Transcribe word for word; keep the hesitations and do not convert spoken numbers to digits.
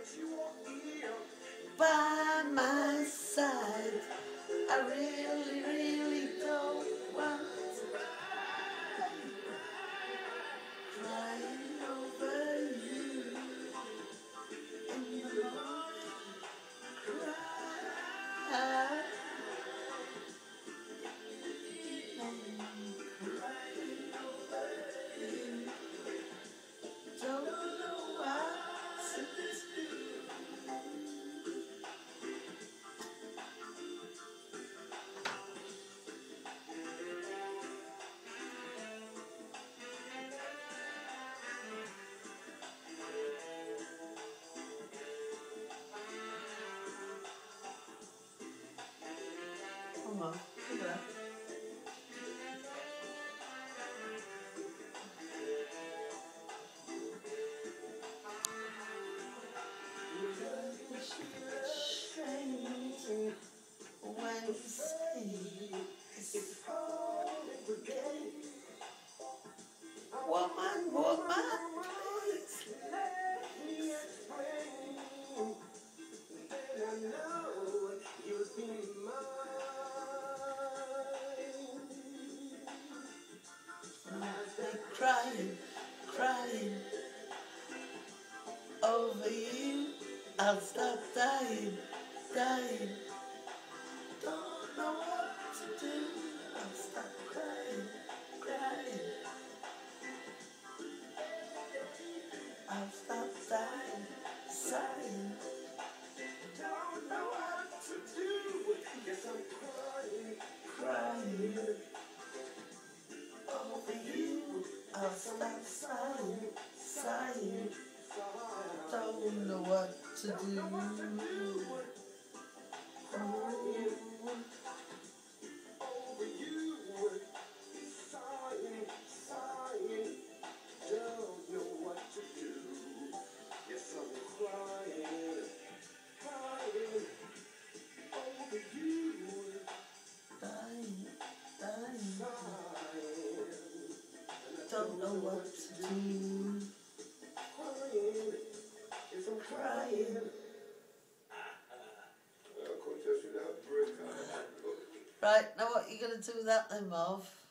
by my side. I really, really don't want to crying over you in the morning. Cry. Don't know what to do. Come on, come on. When you say it's woman, woman, please let me explain. Then I know you'll be mine. I'll be crying, crying over you. I'll stop dying, dying. Don't know what to do. I'll stop crying, crying. I'll stop dying, sighing. Don't know what to do. Yes, I'm crying, crying over you. I'll stop sighing, sighing. Don't know what to do. Crying over you. Sighing, sighing. Don't know what to do. Yes, I'm crying, crying over you. Dying, dying. Sighing. Don't know what to do. Crying, yes, I'm crying. Right, now what are you going to do with that then, Marv?